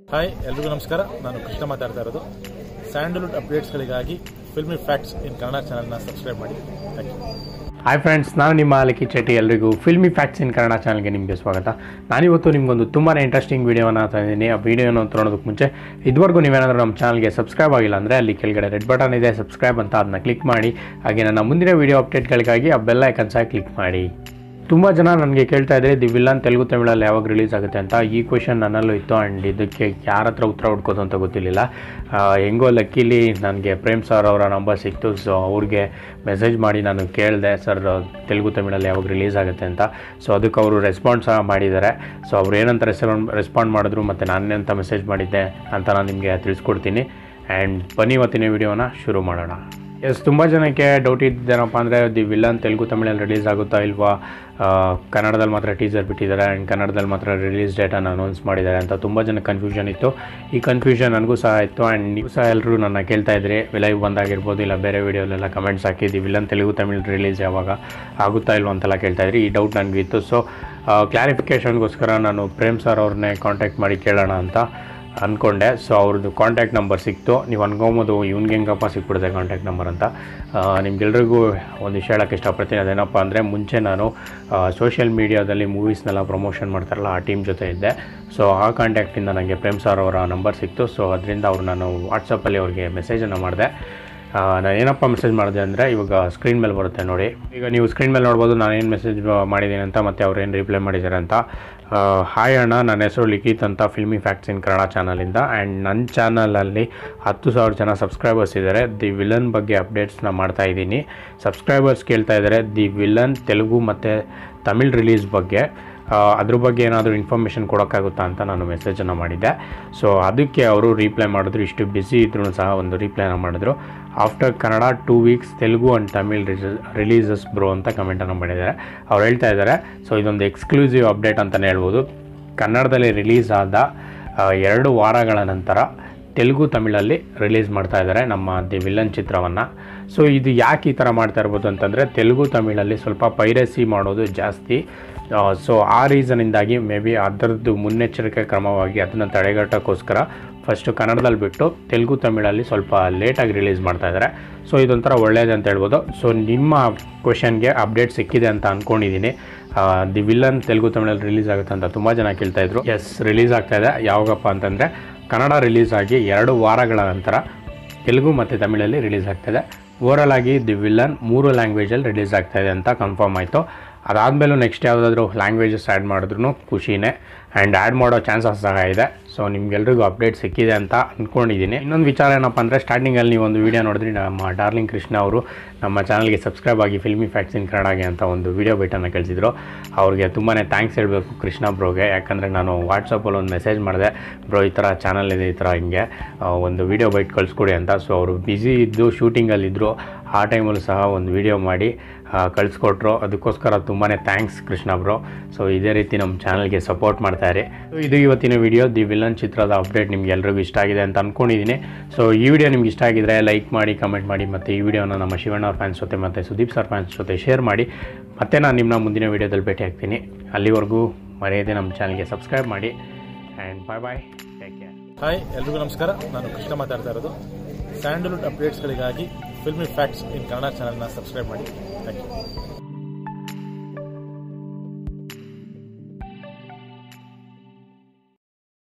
Hi ಎಲ್ರಿಗೂ ನಮಸ್ಕಾರ. ನಾನು ಕೃಷ್ಣ ಮಾತಾಡ್ತಾ ಇರೋದು. ಸ್ಯಾಂಡಲ್ವುಡ್ ಅಪ್ಡೇಟ್ಸ್ಗಳಿಗಾಗಿ ಫಿಲ್ಮಿ ಫ್ಯಾಕ್ಟ್ಸ್ ಇನ್ ಕನ್ನಡ ಚಾನಲ್ನ ಸಬ್ಸ್ಕ್ರೈಬ್ ಮಾಡಿ. Thank you. ಹಾಯ್ ಫ್ರೆಂಡ್ಸ್, ನಾನು ನಿಮ್ಮ ಲಿಖಿ ಚೆಟ್ಟಿ. ಎಲ್ರಿಗೂ ಫಿಲ್ಮಿ ಫ್ಯಾಕ್ಟ್ಸ್ ಇನ್ ಕನ್ನಡ ಚಾನಲ್ಗೆ ನಿಮಗೆ ಸ್ವಾಗತ. ನಾನಿವತ್ತು ನಿಮಗೊಂದು ತುಂಬಾ ಇಂಟ್ರೆಸ್ಟಿಂಗ್ ವೀಡಿಯೋನ ತಂದಿದ್ದೀನಿ. ಆ ವೀಡಿಯೋನ ನೋಡೋದಕ್ಕೆ ಮುಂಚೆ ಇದುವರೆಗೂ ನೀವೇನಾದರೂ ನಮ್ಮ ಚಾನಲ್ಗೆ ಸಬ್ಸ್ಕ್ರೈಬ್ ಆಗಿಲ್ಲ ಅಂದರೆ ಅಲ್ಲಿ ಕೆಳಗಡೆ ರೆಡ್ ಬಟನ್ ಇದೆ, ಸಬ್ಸ್ಕ್ರೈಬ್ ಅಂತ, ಅದನ್ನ ಕ್ಲಿಕ್ ಮಾಡಿ. ಹಾಗೆ ನನ್ನ ಮುಂದಿನ ವೀಡಿಯೋ ಅಪ್ಡೇಟ್ಗಳಿಗಾಗಿ ಆ ಬೆಲ್ ಐಕನ್ ಸಹ ಕ್ಲಿಕ್ ಮಾಡಿ. ತುಂಬ ಜನ ನನಗೆ ಕೇಳ್ತಾ ಇದ್ದಾರೆ ದಿ ವಿಲನ್ ತೆಲುಗು ತಮಿಳಲ್ಲಿ ಯಾವಾಗ ರಿಲೀಸ್ ಆಗುತ್ತೆ ಅಂತ. ಈ ಕ್ವೆಶನ್ ನನ್ನಲ್ಲೂ ಇತ್ತು ಆ್ಯಂಡ್ ಇದಕ್ಕೆ ಯಾರ ಹತ್ರ ಉತ್ತರ ಹುಡ್ಕೋದು ಅಂತ ಗೊತ್ತಿರಲಿಲ್ಲ. ಹೆಂಗೋ ಲಕ್ಕಿಲಿ ನನಗೆ ಪ್ರೇಮ್ ಸರ್ ಅವರ ನಂಬರ್ ಸಿಕ್ತು. ಸೊ ಅವ್ರಿಗೆ ಮೆಸೇಜ್ ಮಾಡಿ ನಾನು ಕೇಳಿದೆ, ಸರ್ ತೆಲುಗು ತಮಿಳಲ್ಲಿ ಯಾವಾಗ ರಿಲೀಸ್ ಆಗುತ್ತೆ ಅಂತ. ಸೊ ಅದಕ್ಕೆ ಅವರು ರೆಸ್ಪಾನ್ಸ್ ಸಹ ಮಾಡಿದ್ದಾರೆ. ಸೊ ಅವ್ರು ಏನಂತ ರೆಸ್ಪಾಂಡ್ ಮಾಡಿದ್ರು ಮತ್ತು ನಾನೇಂತ ಮೆಸೇಜ್ ಮಾಡಿದ್ದೆ ಅಂತ ನಾನು ನಿಮಗೆ ತಿಳಿಸ್ಕೊಡ್ತೀನಿ. ಆ್ಯಂಡ್ ಬನ್ನಿ ಇವತ್ತಿನ ವೀಡಿಯೋನ ಶುರು ಮಾಡೋಣ. ತುಂಬ ಜನಕ್ಕೆ ಡೌಟ್ ಇದ್ದೇನಪ್ಪ ಅಂದರೆ ದಿ ವಿಲನ್ ತೆಲುಗು ತಮಿಳಲ್ಲಿ ರಿಲೀಸ್ ಆಗುತ್ತಾ ಇಲ್ವಾ, ಕನ್ನಡದಲ್ಲಿ ಮಾತ್ರ ಟೀಸರ್ ಬಿಟ್ಟಿದ್ದಾರೆ ಆ್ಯಂಡ್ ಕನ್ನಡದಲ್ಲಿ ಮಾತ್ರ ರಿಲೀಸ್ ಡೇಟನ್ನು ಅನೌನ್ಸ್ ಮಾಡಿದ್ದಾರೆ ಅಂತ ತುಂಬ ಜನ ಕನ್ಫ್ಯೂಷನ್ ಇತ್ತು. ಈ ಕನ್ಫ್ಯೂಷನ್ ನನಗೂ ಸಹ ಇತ್ತು ಆ್ಯಂಡ್ ನೀವು ಸಹ ಎಲ್ಲರೂ ನನ್ನ ಕೇಳ್ತಾ ಇದ್ರಿ. ಲೈವ್ ಬಂದಾಗಿರ್ಬೋದು ಇಲ್ಲ ಬೇರೆ ವೀಡಿಯೋಲೆಲ್ಲ ಕಮೆಂಟ್ಸ್ ಹಾಕಿ the villain Telugu Tamil release ಯಾವಾಗ ಆಗುತ್ತಾ ಇಲ್ವ ಅಂತೆಲ್ಲ ಕೇಳ್ತಾ ಇದ್ರಿ. ಈ ಡೌಟ್ ನನಗೆ ಇತ್ತು. ಸೊ ಕ್ಲಾರಿಫಿಕೇಷನ್ಗೋಸ್ಕರ ನಾನು ಪ್ರೇಮ್ ಸರ್ ಅವ್ರನ್ನೇ ಕಾಂಟ್ಯಾಕ್ಟ್ ಮಾಡಿ ಕೇಳೋಣ ಅಂತ ಅಂದ್ಕೊಂಡೆ. ಸೊ ಅವ್ರದ್ದು ಕಾಂಟ್ಯಾಕ್ಟ್ ನಂಬರ್ ಸಿಕ್ತು. ನೀವು ಅನ್ಕೊಬೋದು ಇವ್ನಿಗೆ ಹೆಂಗಪ್ಪ ಸಿಕ್ಬಿಡುತ್ತೆ ಕಾಂಟ್ಯಾಕ್ಟ್ ನಂಬರ್ ಅಂತ. ನಿಮ್ಗೆಲ್ರಿಗೂ ಒಂದು ವಿಷಯ ಹೇಳೋಕ್ಕೆ ಇಷ್ಟಪಡ್ತೀನಿ. ಅದೇನಪ್ಪ ಅಂದರೆ ಮುಂಚೆ ನಾನು ಸೋಷಿಯಲ್ ಮೀಡಿಯಾದಲ್ಲಿ ಮೂವೀಸ್ನೆಲ್ಲ ಪ್ರಮೋಷನ್ ಮಾಡ್ತಾರಲ್ಲ ಆ ಟೀಮ್ ಜೊತೆ ಇದ್ದೆ. ಸೊ ಆ ಕಾಂಟ್ಯಾಕ್ಟಿಂದ ನನಗೆ ಪ್ರೇಮ್ ಸರ್ ಅವರ ನಂಬರ್ ಸಿಕ್ತು. ಸೊ ಅದರಿಂದ ನಾನು ವಾಟ್ಸಪ್ಪಲ್ಲಿ ಅವ್ರಿಗೆ ಮೆಸೇಜನ್ನು ಮಾಡಿದೆ. ನಾನು ಏನಪ್ಪ ಮೆಸೇಜ್ ಮಾಡಿದೆ ಅಂದರೆ ಇವಾಗ ಸ್ಕ್ರೀನ್ ಮೇಲೆ ಬರುತ್ತೆ ನೋಡಿ. ಈಗ ನೀವು ಸ್ಕ್ರೀನ್ ಮೇಲೆ ನೋಡ್ಬೋದು ನಾನೇನು ಮೆಸೇಜ್ ಮಾಡಿದ್ದೀನಿ ಅಂತ, ಮತ್ತು ಅವ್ರು ಏನು ರಿಪ್ಲೈ ಮಾಡಿದ್ದಾರೆ ಅಂತ. ಹಾಯ್ ಅಣ್ಣ, ನನ್ನ ಹೆಸರು ಲಿಖಿತ್ ಅಂತ, ಫಿಲ್ಮಿ ಫ್ಯಾಕ್ಟ್ಸ್ ಇನ್ ಕನ್ನಡ ಚಾನಲಿಂದ. ಆ್ಯಂಡ್ ನನ್ನ ಚಾನಲಲ್ಲಿ 10,000 ಜನ ಸಬ್ಸ್ಕ್ರೈಬರ್ಸ್ ಇದ್ದಾರೆ. ದಿ ವಿಲನ್ ಬಗ್ಗೆ ಅಪ್ಡೇಟ್ಸ್ನ ಮಾಡ್ತಾಯಿದ್ದೀನಿ. ಸಬ್ಸ್ಕ್ರೈಬರ್ಸ್ ಕೇಳ್ತಾ ಇದ್ದಾರೆ ದಿ ವಿಲನ್ ತೆಲುಗು ಮತ್ತು ತಮಿಳ್ ರಿಲೀಸ್ ಬಗ್ಗೆ. ಅದ್ರ ಬಗ್ಗೆ ಏನಾದರೂ ಇನ್ಫಾರ್ಮೇಷನ್ ಕೊಡೋಕ್ಕಾಗುತ್ತಾ ಅಂತ ನಾನು ಮೆಸೇಜನ್ನು ಮಾಡಿದ್ದೆ. ಸೊ ಅದಕ್ಕೆ ಅವರು ರಿಪ್ಲೈ ಮಾಡಿದ್ರು. ಇಷ್ಟು ಬ್ಯುಸಿ ಇದ್ರೂ ಸಹ ಒಂದು ರಿಪ್ಲೈನ ಮಾಡಿದ್ರು. After Kannada 2 weeks Telugu and Tamil releases bro ಅಂತ ಕಮೆಂಟನ್ನು ಮಾಡಿದ್ದಾರೆ. ಅವ್ರು ಹೇಳ್ತಾ ಇದ್ದಾರೆ, ಸೊ ಇದೊಂದು ಎಕ್ಸ್ಕ್ಲೂಸಿವ್ ಅಪ್ಡೇಟ್ ಅಂತಲೇ ಹೇಳ್ಬೋದು. ಕನ್ನಡದಲ್ಲಿ ರಿಲೀಸ್ ಆದ 2 ವಾರಗಳ ನಂತರ ತೆಲುಗು ತಮಿಳಲ್ಲಿ ರಿಲೀಸ್ ಮಾಡ್ತಾ ಇದ್ದಾರೆ ನಮ್ಮ ದಿ ವಿಲನ್ ಚಿತ್ರವನ್ನು. ಸೊ ಇದು ಯಾಕೆ ಈ ಥರ ಮಾಡ್ತಾ ಇರ್ಬೋದು ಅಂತಂದರೆ ತೆಲುಗು ತಮಿಳಲ್ಲಿ ಸ್ವಲ್ಪ ಪೈರಸಿ ಮಾಡೋದು ಜಾಸ್ತಿ. ಸೊ ಆ ರೀಸನಿಂದಾಗಿ ಮೇ ಬಿ ಅದರದ್ದು ಮುನ್ನೆಚ್ಚರಿಕೆ ಕ್ರಮವಾಗಿ ಅದನ್ನು ತಡೆಗಟ್ಟೋಕ್ಕೋಸ್ಕರ ಫಸ್ಟು ಕನ್ನಡದಲ್ಲಿ ಬಿಟ್ಟು ತೆಲುಗು ತಮಿಳಲ್ಲಿ ಸ್ವಲ್ಪ ಲೇಟಾಗಿ ರಿಲೀಸ್ ಮಾಡ್ತಾ ಇದ್ದಾರೆ. ಸೊ ಇದೊಂಥರ ಒಳ್ಳೆಯದು ಅಂತ ಹೇಳ್ಬೋದು. ಸೊ ನಿಮ್ಮ ಕ್ವೆಶನ್ಗೆ ಅಪ್ಡೇಟ್ ಸಿಕ್ಕಿದೆ ಅಂತ ಅಂದ್ಕೊಂಡಿದ್ದೀನಿ. ದಿ ವಿಲನ್ ತೆಲುಗು ತಮಿಳಲ್ಲಿ ರಿಲೀಸ್ ಆಗುತ್ತೆ ಅಂತ ತುಂಬ ಜನ ಕೇಳ್ತಾಯಿದ್ರು. ಎಸ್, ರಿಲೀಸ್ ಆಗ್ತಾಯಿದೆ. ಯಾವಾಗಪ್ಪ ಅಂತಂದರೆ ಕನ್ನಡ ರಿಲೀಸ್ ಆಗಿ 2 ವಾರಗಳ ನಂತರ ತೆಲುಗು ಮತ್ತು ತಮಿಳಲ್ಲಿ ರಿಲೀಸ್ ಆಗ್ತಾಯಿದೆ. ಓವರಾಲ್ ಆಗಿ ದಿ ವಿಲನ್ 3 ಲ್ಯಾಂಗ್ವೇಜಲ್ಲಿ ರಿಲೀಸ್ ಆಗ್ತಾಯಿದೆ ಅಂತ ಕನ್ಫರ್ಮ್ ಆಯಿತು. ಅದಾದಮೇಲೂ ನೆಕ್ಸ್ಟ್ ಯಾವುದಾದ್ರೂ ಲ್ಯಾಂಗ್ವೇಜಸ್ ಆ್ಯಡ್ ಮಾಡಿದ್ರೂ ಖುಷಿನೇ. ಆ್ಯಂಡ್ ಆ್ಯಡ್ ಮಾಡೋ ಚಾನ್ಸಸ್ ಸಹ ಇದೆ. ಸೊ ನಿಮ್ಗೆಲ್ರಿಗೂ ಅಪ್ಡೇಟ್ ಸಿಕ್ಕಿದೆ ಅಂತ ಅಂದ್ಕೊಂಡಿದ್ದೀನಿ. ಇನ್ನೊಂದು ವಿಚಾರ ಏನಪ್ಪ ಅಂದರೆ ಸ್ಟಾರ್ಟಿಂಗಲ್ಲಿ ನೀವು ಒಂದು ವೀಡಿಯೋ ನೋಡಿದ್ರಿ, ನಮ್ಮ ಡಾರ್ಲಿಂಗ್ ಕೃಷ್ಣ ಅವರು ನಮ್ಮ ಚಾನಲ್ಗೆ ಸಬ್ಸ್ಕ್ರೈಬ್ ಆಗಿ ಫಿಲ್ಮಿ ಫ್ಯಾಕ್ಟ್ಸ್ ಇನ್ ಕನ್ನಡಗೆ ಅಂತ ಒಂದು ವೀಡಿಯೋ ಬೈಟನ್ನು ಕಳಿಸಿದ್ರು. ಅವ್ರಿಗೆ ತುಂಬಾ ಥ್ಯಾಂಕ್ಸ್ ಹೇಳಬೇಕು ಕೃಷ್ಣ ಬ್ರೋಗೆ. ಯಾಕಂದರೆ ನಾನು ವಾಟ್ಸಪ್ಪಲ್ಲಿ ಒಂದು ಮೆಸೇಜ್ ಮಾಡಿದೆ, ಬ್ರೋ ಈ ಥರ ಚಾನಲ್ ಇದೆ, ಈ ಥರ ಹಿಂಗೆ ಒಂದು ವೀಡಿಯೋ ಬೈಟ್ ಕಳಿಸ್ಕೊಡಿ ಅಂತ. ಸೊ ಅವರು ಬ್ಯುಸಿ ಇದ್ದು ಶೂಟಿಂಗಲ್ಲಿದ್ದರು. ಆ ಟೈಮಲ್ಲೂ ಸಹ ಒಂದು ವೀಡಿಯೋ ಮಾಡಿ ಕಳಿಸ್ಕೊಟ್ರು. ಅದಕ್ಕೋಸ್ಕರ ತುಂಬಾ ಥ್ಯಾಂಕ್ಸ್ ಕೃಷ್ಣ ಬ್ರೋ. ಸೊ ಇದೇ ರೀತಿ ನಮ್ಮ ಚಾನಲ್ಗೆ ಸಪೋರ್ಟ್ ಮಾಡ್ತಾರೆ. ಇದು ಇವತ್ತಿನ ವಿಡಿಯೋ. ದಿ ವಿಲನ್ ಚಿತ್ರದ ಅಪ್ಡೇಟ್ ನಿಮ್ಗೆ ಎಲ್ರಿಗೂ ಇಷ್ಟ ಆಗಿದೆ ಅಂತ ಅಂದ್ಕೊಂಡಿದ್ದೀನಿ. ಸೊ ಈ ವಿಡಿಯೋ ನಿಮ್ಗೆ ಇಷ್ಟ ಆಗಿದ್ರೆ ಲೈಕ್ ಮಾಡಿ, ಕಮೆಂಟ್ ಮಾಡಿ, ಮತ್ತು ಈ ವಿಡಿಯೋನ ನಮ್ಮ ಶಿವಣ್ಣ ಅವ್ರ ಫ್ಯಾನ್ಸ್ ಜೊತೆ ಮತ್ತು ಸುದೀಪ್ ಸರ್ ಫ್ಯಾನ್ಸ್ ಜೊತೆ ಶೇರ್ ಮಾಡಿ. ಮತ್ತೆ ನಾನು ನಿಮ್ಮನ್ನ ಮುಂದಿನ ವೀಡಿಯೋದಲ್ಲಿ ಭೇಟಿ ಆಗ್ತೀನಿ. ಅಲ್ಲಿವರೆಗೂ ಮರೆಯದೆ ನಮ್ಮ ಚಾನಲ್ಗೆ ಸಬ್ಸ್ಕ್ರೈಬ್ ಮಾಡಿ. And bye, take care. Hi ಎಲ್ರಿಗೂ ನಮಸ್ಕಾರ. ನಾನು ಕೃಷ್ಣ ಮಾತಾಡ್ತಾ ಇರೋದು. ಸ್ಯಾಂಡಲ್ವುಡ್ ಅಪ್ಡೇಟ್ಸ್ಗಳಿಗಾಗಿ ಫಿಲ್ಮಿ ಫ್ಯಾಕ್ಟ್ಸ್ ಇನ್ ಕನ್ನಡ ಚಾನಲ್ನ ಸಬ್ಸ್ಕ್ರೈಬ್ ಮಾಡಿ. Thank you.